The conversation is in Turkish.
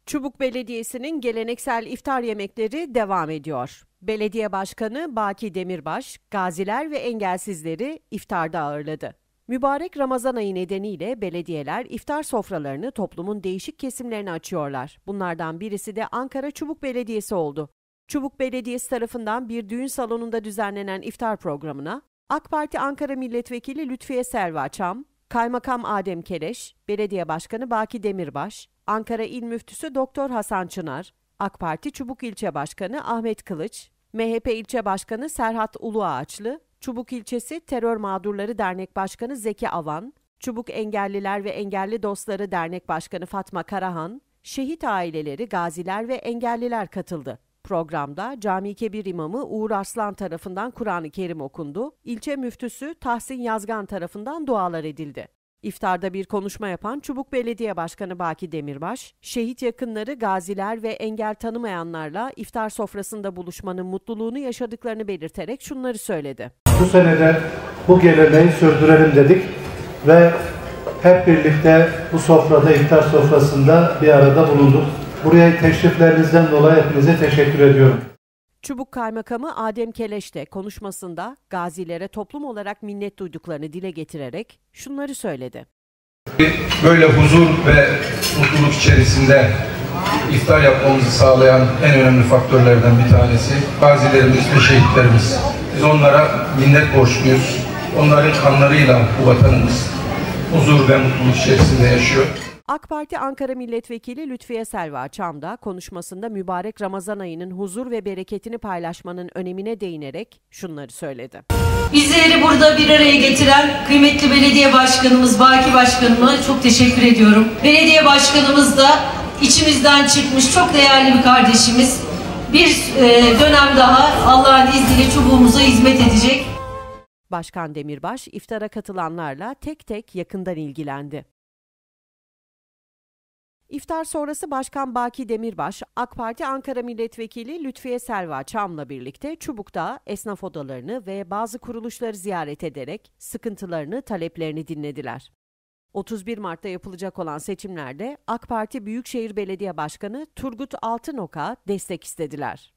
Çubuk Belediyesi'nin geleneksel iftar yemekleri devam ediyor. Belediye Başkanı Baki Demirbaş, gaziler ve engelsizleri iftarda ağırladı. Mübarek Ramazan ayı nedeniyle belediyeler iftar sofralarını toplumun değişik kesimlerine açıyorlar. Bunlardan birisi de Ankara Çubuk Belediyesi oldu. Çubuk Belediyesi tarafından bir düğün salonunda düzenlenen iftar programına AK Parti Ankara Milletvekili Lütfiye Selva Çam, Kaymakam Adem Keleş, Belediye Başkanı Baki Demirbaş, Ankara İl Müftüsü Doktor Hasan Çınar, AK Parti Çubuk İlçe Başkanı Ahmet Kılıç, MHP İlçe Başkanı Serhat Uluağaçlı, Çubuk İlçesi Terör Mağdurları Dernek Başkanı Zeki Avan, Çubuk Engelliler ve Engelli Dostları Dernek Başkanı Fatma Karahan, şehit aileleri, gaziler ve engelliler katıldı. Programda Cami Kebir İmamı Uğur Arslan tarafından Kur'an-ı Kerim okundu, ilçe müftüsü Tahsin Yazgan tarafından dualar edildi. İftarda bir konuşma yapan Çubuk Belediye Başkanı Baki Demirbaş, şehit yakınları, gaziler ve engel tanımayanlarla iftar sofrasında buluşmanın mutluluğunu yaşadıklarını belirterek şunları söyledi. Bu sene de bu geleneği sürdürelim dedik ve hep birlikte bu sofrada, iftar sofrasında bir arada bulunduk. Buraya teşriflerinizden dolayı hepinize teşekkür ediyorum. Çubuk Kaymakamı Adem Keleş de konuşmasında gazilere toplum olarak minnet duyduklarını dile getirerek şunları söyledi. Böyle huzur ve mutluluk içerisinde iftar yapmamızı sağlayan en önemli faktörlerden bir tanesi gazilerimiz ve şehitlerimiz. Biz onlara minnet borçluyuz. Onların kanlarıyla bu vatanımız huzur ve mutluluk içerisinde yaşıyor. AK Parti Ankara Milletvekili Lütfiye Selva Çam da konuşmasında mübarek Ramazan ayının huzur ve bereketini paylaşmanın önemine değinerek şunları söyledi. Bizleri burada bir araya getiren kıymetli belediye başkanımız Baki Başkanıma çok teşekkür ediyorum. Belediye başkanımız da içimizden çıkmış çok değerli bir kardeşimiz. Bir dönem daha Allah'ın izniyle çubuğumuza hizmet edecek. Başkan Demirbaş iftara katılanlarla tek tek yakından ilgilendi. İftar sonrası Başkan Baki Demirbaş, AK Parti Ankara Milletvekili Lütfiye Selva Çam'la birlikte Çubuk'ta esnaf odalarını ve bazı kuruluşları ziyaret ederek sıkıntılarını, taleplerini dinlediler. 31 Mart'ta yapılacak olan seçimlerde AK Parti Büyükşehir Belediye Başkanı Turgut Altınok'a destek istediler.